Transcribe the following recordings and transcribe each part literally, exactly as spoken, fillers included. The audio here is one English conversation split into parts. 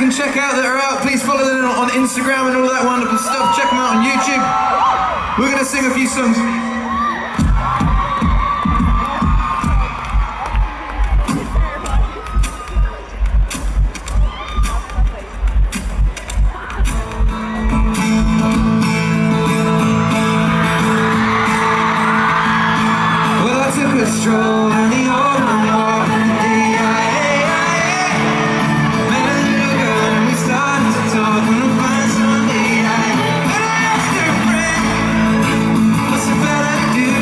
can check out that are out, please follow them on Instagram and all that wonderful stuff. Check them out on YouTube. We're going to sing a few songs. Well, I took a stroll in the open walk in the D I A. Met a little girl and we started to talk on a fine Sunday night. And I asked her friend, what's it better to do?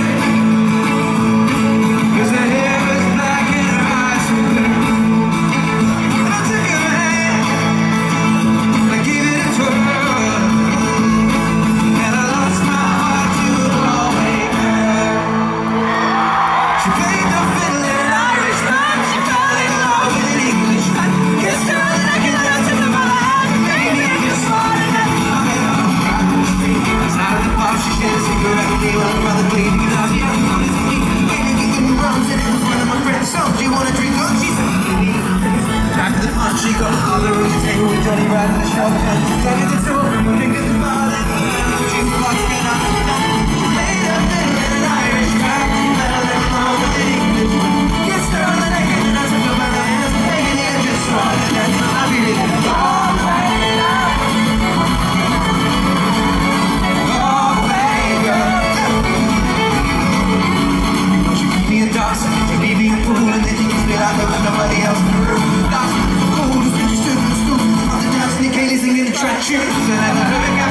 Cause her hair was black and her eyes were blue. And I took her hand, I gave it a twirl, and I lost my heart to a Galway girl. She played the fiddle in an Irish band. She fell in love with an English man. Kissed her on the neck and then I took her by the hand. Baby, you swore that I made her cry on the street. Outside of the pub, she shared a cigarette with me while her mother played guitar. She had a promise to me, waiting to give me rums, and it was one of my friends. So, do you want a drink? Oh, she said, back to the front, she got a collar on the table with Johnny right on the shoulder. And she took it to two, and we drinking the bar. Then we went out, she was walking out. She played the fiddle in an Irish band. She fell in love with an English man. Kissed her on the neck and then I took her by the hand. Baby, you just swore that I really did it all right now. Oh, baby. She gave me a dance, she gave me a pool, and then she kissed me like there was nobody else in the room. Dance so cold, as when she stood on the stool, after dancing, the Kaylee singing the track tunes, and then I